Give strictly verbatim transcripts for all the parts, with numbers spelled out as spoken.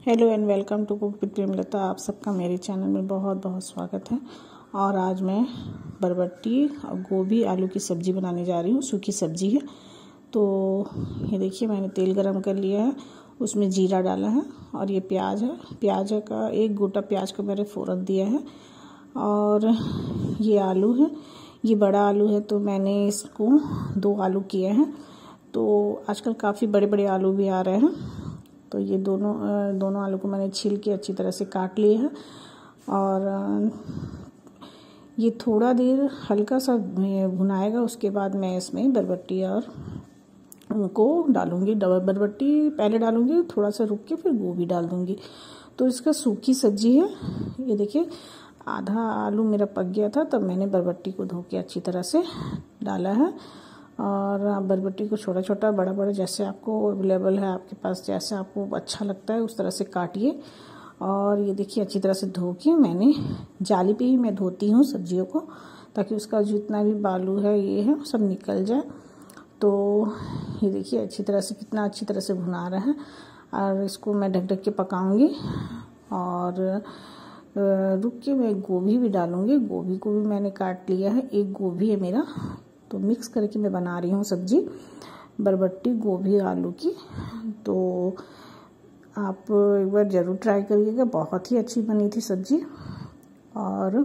Hello and welcome to cook with Premlata. आप सबका मेरे चैनल में बहुत बहुत स्वागत है। और आज मैं बरबट्टी और गोभी आलू की सब्ज़ी बनाने जा रही हूँ। सूखी सब्ज़ी है। तो ये देखिए, मैंने तेल गरम कर लिया है, उसमें जीरा डाला है और ये प्याज है। प्याज का एक गोटा प्याज का मैंने फ़ौरन दिया है। और ये आलू है, ये बड़ा आलू है तो मैंने इसको दो आलू किए हैं। तो आजकल काफ़ी बड़े बड़े आलू भी आ रहे हैं। तो ये दोनों दोनों आलू को मैंने छील के अच्छी तरह से काट लिए हैं। और ये थोड़ा देर हल्का सा भुनाएगा, उसके बाद मैं इसमें बरबट्टी और उनको डालूंगी। डबल बरबट्टी पहले डालूंगी, थोड़ा सा रुक के फिर गोभी डाल दूंगी। तो इसका सूखी सब्जी है। ये देखिए, आधा आलू मेरा पक गया था, तब मैंने बरबट्टी को धो के अच्छी तरह से डाला है। और आप बरबट्टी को छोटा छोटा बड़ा बड़ा जैसे आपको अवेलेबल है, आपके पास जैसे आपको अच्छा लगता है उस तरह से काटिए। और ये देखिए, अच्छी तरह से धो के मैंने जाली पे ही मैं धोती हूँ सब्जियों को, ताकि उसका जितना भी बालू है ये है सब निकल जाए। तो ये देखिए अच्छी तरह से, कितना अच्छी तरह से भुना रहा है। और इसको मैं ढक ढक के पकाऊंगी। और रुक के मैं गोभी भी डालूंगी। गोभी को भी मैंने काट लिया है, एक गोभी है मेरा। तो मिक्स करके मैं बना रही हूँ सब्जी, बरबट्टी गोभी आलू की। तो आप एक बार ज़रूर ट्राई करिएगा, बहुत ही अच्छी बनी थी सब्जी। और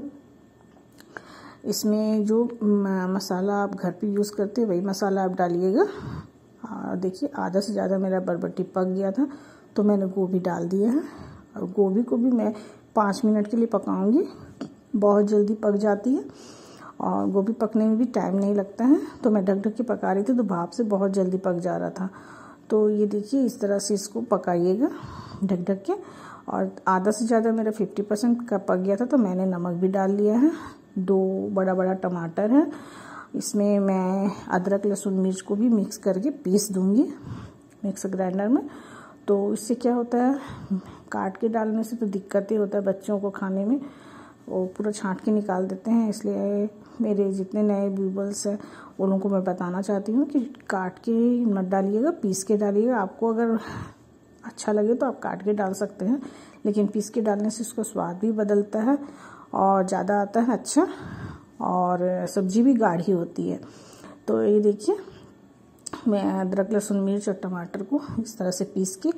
इसमें जो मसाला आप घर पे यूज़ करते हैं वही मसाला आप डालिएगा। देखिए, आधा से ज़्यादा मेरा बरबट्टी पक गया था तो मैंने गोभी डाल दिया है। और गोभी को भी मैं पाँच मिनट के लिए पकाऊंगी, बहुत जल्दी पक जाती है। और गोभी पकने में भी टाइम नहीं लगता है। तो मैं ढक ढक के पका रही थी तो भाप से बहुत जल्दी पक जा रहा था। तो ये देखिए, इस तरह से इसको पकाइएगा ढक ढक के। और आधा से ज़्यादा मेरा फिफ्टी परसेंट का पक गया था तो मैंने नमक भी डाल लिया है। दो बड़ा बड़ा टमाटर है, इसमें मैं अदरक लहसुन मिर्च को भी मिक्स करके पीस दूँगी मिक्सर ग्राइंडर में। तो इससे क्या होता है, काट के डालने से तो दिक्कत ही होता है बच्चों को खाने में, वो पूरा छांट के निकाल देते हैं। इसलिए मेरे जितने नए व्यूअर्स हैं उन लोगों को मैं बताना चाहती हूँ कि काट के मत डालिएगा, पीस के डालिएगा। आपको अगर अच्छा लगे तो आप काट के डाल सकते हैं, लेकिन पीस के डालने से उसका स्वाद भी बदलता है और ज़्यादा आता है अच्छा, और सब्जी भी गाढ़ी होती है। तो ये देखिए, मैं अदरक लहसुन मिर्च और टमाटर को इस तरह से पीस के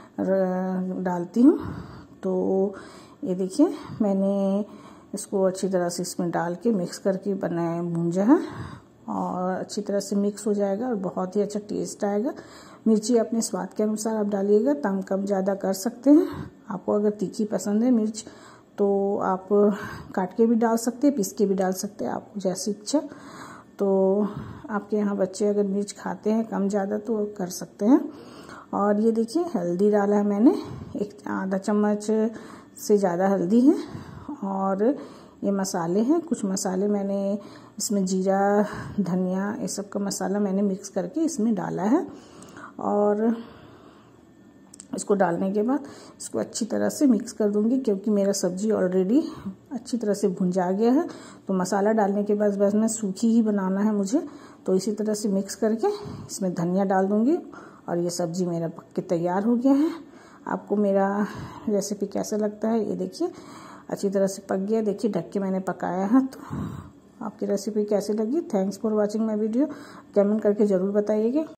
डालती हूँ। तो ये देखिए, मैंने इसको अच्छी तरह से इसमें डाल के मिक्स करके बनाया भूंजा है। और अच्छी तरह से मिक्स हो जाएगा और बहुत ही अच्छा टेस्ट आएगा। मिर्ची अपने स्वाद के अनुसार आप डालिएगा, कम कम ज़्यादा कर सकते हैं। आपको अगर तीखी पसंद है मिर्च तो आप काट के भी डाल सकते हैं, पीस के भी डाल सकते हैं, आपको जैसी इच्छा। तो आपके यहाँ बच्चे अगर मिर्च खाते हैं कम ज़्यादा तो कर सकते हैं। और ये देखिए, हल्दी डाला है मैंने, एक आधा चम्मच से ज़्यादा हल्दी है। और ये मसाले हैं, कुछ मसाले मैंने इसमें जीरा धनिया ये सब का मसाला मैंने मिक्स करके इसमें डाला है। और इसको डालने के बाद इसको अच्छी तरह से मिक्स कर दूंगी, क्योंकि मेरा सब्जी ऑलरेडी अच्छी तरह से भुंजा गया है। तो मसाला डालने के बाद बस मैं सूखी ही बनाना है मुझे। तो इसी तरह से मिक्स करके इसमें धनिया डाल दूंगी और ये सब्जी मेरा पक के तैयार हो गया है। आपको मेरा रेसिपी कैसा लगता है ये देखिए, अच्छी तरह से पक गया। देखिए, ढक के मैंने पकाया है। तो आपकी रेसिपी कैसी लगी? Thanks for watching my video. Comment करके ज़रूर बताइएगा।